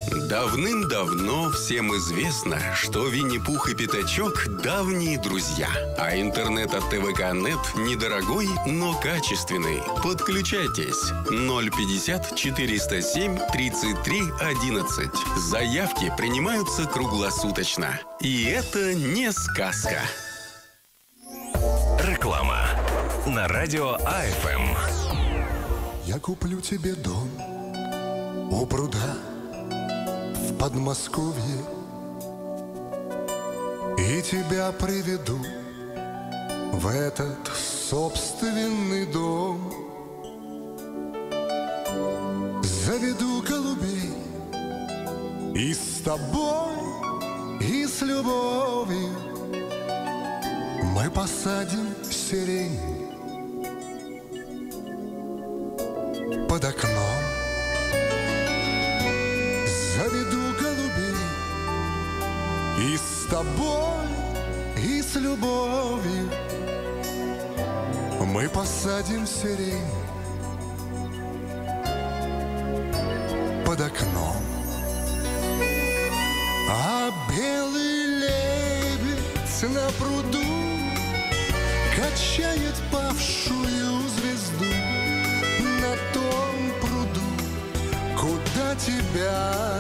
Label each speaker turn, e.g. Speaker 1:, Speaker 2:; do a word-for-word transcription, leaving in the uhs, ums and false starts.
Speaker 1: Давным-давно всем известно, что Винни-Пух и Пятачок – давние друзья. А интернет от ТВК точка нет недорогой, но качественный. Подключайтесь. ноль пятьдесят четыреста семь тридцать три одиннадцать. Заявки принимаются круглосуточно. И это не сказка.
Speaker 2: Реклама на радио АФМ.
Speaker 3: Я куплю тебе дом у пруда в Подмосковье и тебя приведу в этот собственный дом. Заведу голубей и с тобой, и с любовью мы посадим сирень под окном. Заведу голубей и с тобой, и с любовью мы посадим сирень под окном. А белый лебедь на пруду качает павшую звезду на том пруду, куда тебя